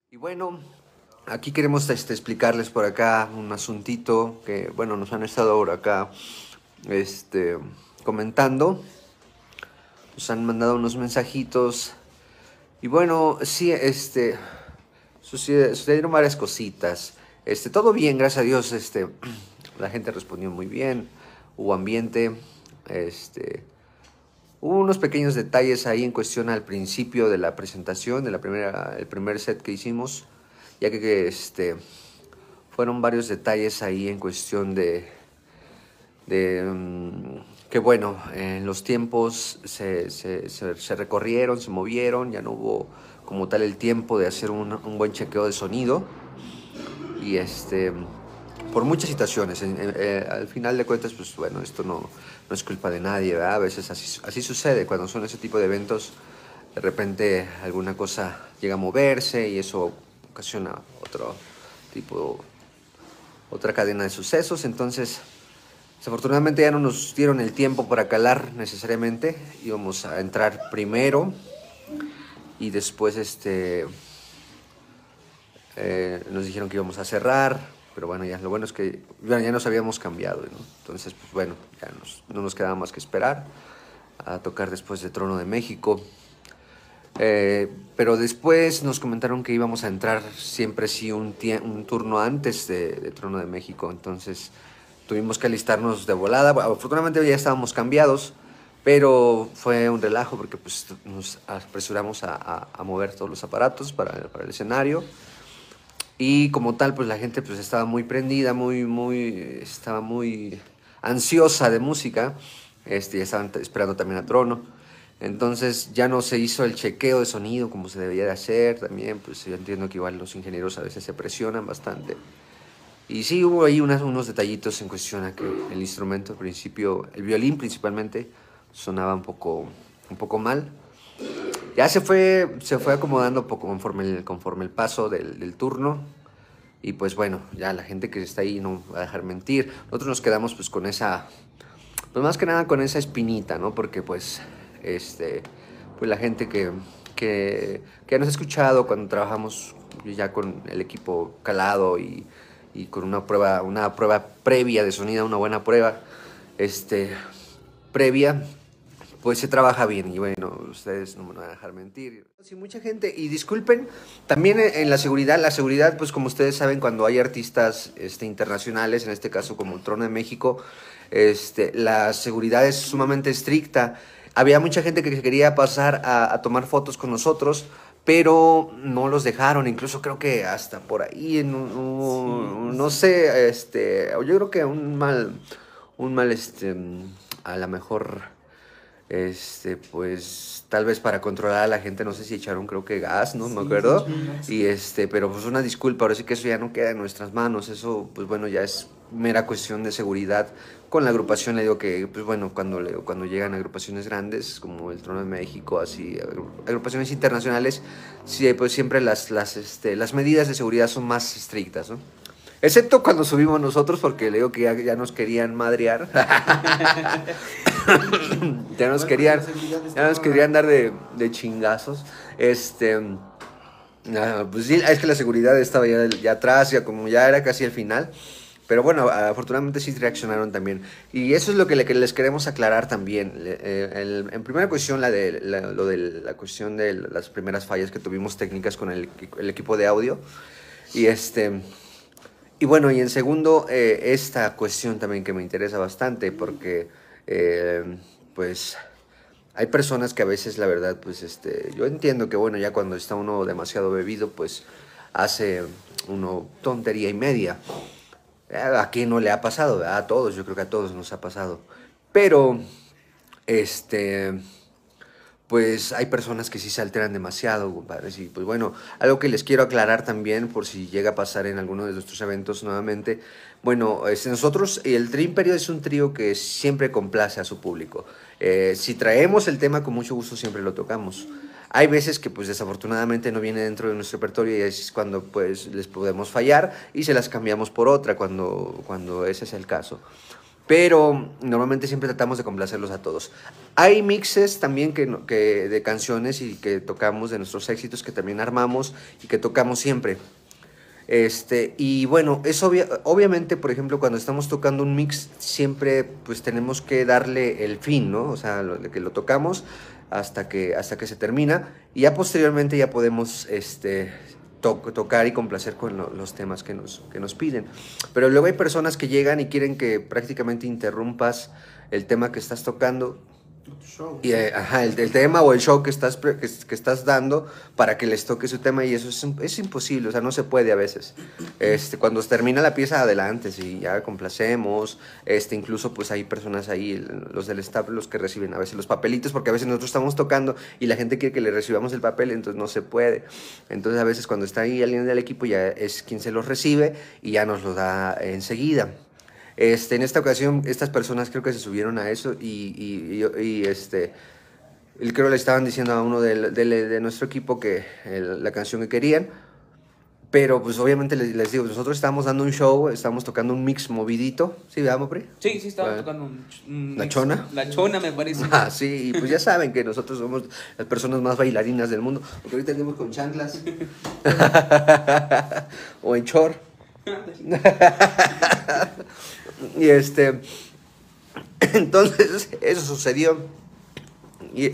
Y bueno, aquí queremos explicarles por acá un asuntito que, bueno, nos han estado ahora acá este, comentando. Nos han mandado unos mensajitos. Y bueno, sí, sucedieron varias cositas. Todo bien, gracias a Dios. La gente respondió muy bien. Hubo ambiente. Este, Hubo unos pequeños detalles ahí en cuestión al principio de la presentación, el primer set que hicimos, ya que fueron varios detalles ahí en cuestión que bueno, los tiempos se recorrieron, se movieron, ya no hubo como tal el tiempo de hacer un buen chequeo de sonido y por muchas situaciones. Al final de cuentas, pues bueno, esto no es culpa de nadie, ¿verdad? A veces así sucede cuando son ese tipo de eventos. De repente alguna cosa llega a moverse y eso ocasiona tipo, otra cadena de sucesos. Entonces, desafortunadamente ya no nos dieron el tiempo para calar necesariamente. Íbamos a entrar primero y después nos dijeron que íbamos a cerrar, pero bueno, ya lo bueno es que ya nos habíamos cambiado, ¿no? Entonces, pues bueno, no nos quedaba más que esperar a tocar después de Trono de México. Pero después nos comentaron que íbamos a entrar siempre sí un turno antes de Trono de México, entonces tuvimos que alistarnos de volada. Bueno, afortunadamente ya estábamos cambiados, pero fue un relajo porque pues nos apresuramos a mover todos los aparatos para el escenario. Y como tal, pues la gente pues estaba muy prendida, estaba muy ansiosa de música. Ya estaban esperando también a Trono. Entonces ya no se hizo el chequeo de sonido como se debía de hacer. También, pues yo entiendo que igual los ingenieros a veces se presionan bastante. Y sí hubo ahí unos detallitos en cuestión a que el instrumento, al principio, el violín principalmente, sonaba un poco mal. Ya se fue acomodando poco conforme el paso del turno. Y pues bueno, ya la gente que está ahí no va a dejar mentir. Nosotros nos quedamos pues con pues más que nada con esa espinita, ¿no? Porque pues la gente que nos ha escuchado cuando trabajamos ya con el equipo calado y con una prueba previa de sonido, una buena prueba, previa, pues se trabaja bien y bueno, ustedes no me van a dejar mentir. Sí, mucha gente, y disculpen, también en la seguridad, pues como ustedes saben, cuando hay artistas internacionales, en este caso como el Trono de México, la seguridad es sumamente estricta. Había mucha gente que quería pasar a tomar fotos con nosotros, pero no los dejaron, incluso creo que hasta por ahí, no sé, yo creo que un mal, a lo mejor pues tal vez para controlar a la gente, no sé si echaron creo que gas, no me acuerdo. Y pero pues una disculpa, ahora sí que eso ya no queda en nuestras manos, eso pues bueno, ya es mera cuestión de seguridad. Con la agrupación le digo que pues bueno, cuando llegan agrupaciones grandes como el Trono de México, así agrupaciones internacionales, sí, pues siempre las medidas de seguridad son más estrictas, ¿no? Excepto cuando subimos nosotros, porque le digo que ya nos querían madrear. ya nos querían, ya nos querían dar de chingazos. Pues sí, es que la seguridad estaba ya atrás, ya como ya era casi el final. Pero bueno, afortunadamente sí reaccionaron también. Y eso es lo que les queremos aclarar también. En primera cuestión, lo de la cuestión de las primeras fallas que tuvimos técnicas con el equipo de audio. Y y bueno, y en segundo, esta cuestión también que me interesa bastante porque, pues, hay personas que a veces, la verdad, pues, yo entiendo que, bueno, ya cuando está uno demasiado bebido, pues, hace uno tontería y media. ¿A quién no le ha pasado? ¿Verdad? A todos, yo creo que a todos nos ha pasado. Pero, pues hay personas que sí se alteran demasiado, compadres. Y pues bueno, algo que les quiero aclarar también, por si llega a pasar en alguno de nuestros eventos nuevamente. Bueno, nosotros, el Trío Imperio es un trío que siempre complace a su público. Si traemos el tema, con mucho gusto siempre lo tocamos. Hay veces que pues desafortunadamente no viene dentro de nuestro repertorio y es cuando pues les podemos fallar y se las cambiamos por otra cuando ese es el caso. pero normalmente siempre tratamos de complacerlos a todos. Hay mixes también que de canciones y que tocamos de nuestros éxitos, que también armamos y que tocamos siempre. Y bueno, es obviamente, por ejemplo, cuando estamos tocando un mix, siempre pues tenemos que darle el fin, ¿no? O sea, que lo tocamos hasta que se termina y ya posteriormente ya podemos tocar y complacer con los temas que nos piden. Pero luego hay personas que llegan y quieren que prácticamente interrumpas el tema que estás tocando. Y, ajá, el tema o el show que estás dando para que les toque su tema, y eso es imposible, o sea, no se puede a veces. Cuando termina la pieza, adelante, sí, ya complacemos. Incluso pues hay personas ahí, los del staff, los que reciben a veces los papelitos, porque a veces nosotros estamos tocando y la gente quiere que le recibamos el papel, entonces no se puede. Entonces a veces cuando está ahí alguien del equipo ya es quien se los recibe y ya nos lo da enseguida. En esta ocasión, estas personas creo que se subieron a eso y creo le estaban diciendo a uno de nuestro equipo que la canción que querían, pero pues obviamente les digo, nosotros estamos dando un show, estamos tocando un mix movidito, ¿sí, verdad, Mopri? Sí, estaba tocando un ¿La mix. chona? La chona, me parece. Ah, sí, y pues ya saben que nosotros somos las personas más bailarinas del mundo, porque ahorita andamos con chanclas o en short. Y entonces eso sucedió y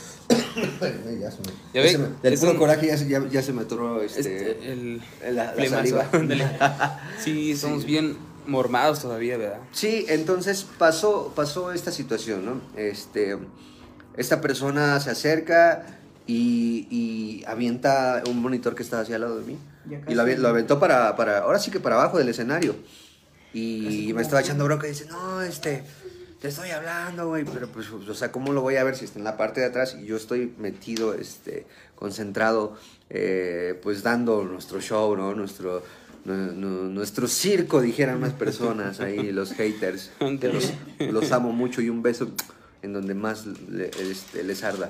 del puro coraje ya se me atoró la saliva. Sí, somos bien mormados todavía, ¿verdad? Sí, entonces pasó esta situación, ¿no? Esta persona se acerca y avienta un monitor que estaba así al lado de mí y lo aventó para ahora sí que para abajo del escenario. Y me estaba echando bronca y dice, no, te estoy hablando, güey, pero pues, o sea, ¿cómo lo voy a ver si está en la parte de atrás y yo estoy metido, concentrado, pues dando nuestro show, ¿no? Nuestro circo, dijeran unas personas ahí, los haters, que los amo mucho y un beso en donde más les arda.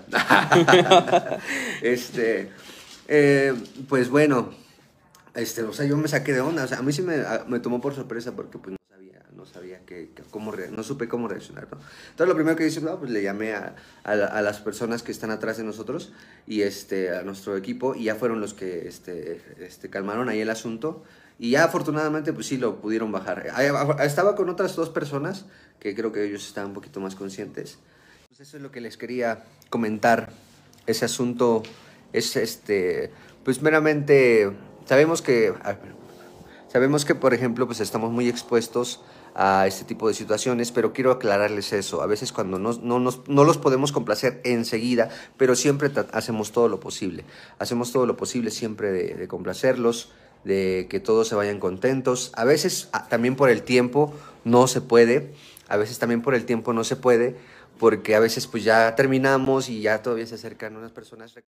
Pues bueno. O sea, yo me saqué de onda, o sea, a mí sí me tomó por sorpresa porque pues no sabía no supe cómo reaccionar, ¿no? Entonces lo primero que hice, no, pues le llamé a las personas que están atrás de nosotros y a nuestro equipo y ya fueron los que calmaron ahí el asunto y ya afortunadamente pues sí lo pudieron bajar. Estaba con otras dos personas que creo que ellos estaban un poquito más conscientes. Pues eso es lo que les quería comentar. Ese asunto es pues meramente... Sabemos que, por ejemplo, pues estamos muy expuestos a este tipo de situaciones, pero quiero aclararles eso. A veces cuando no los podemos complacer enseguida, pero siempre hacemos todo lo posible. Hacemos todo lo posible siempre de complacerlos, de que todos se vayan contentos. A veces también por el tiempo no se puede. Porque a veces pues ya terminamos y ya todavía se acercan unas personas.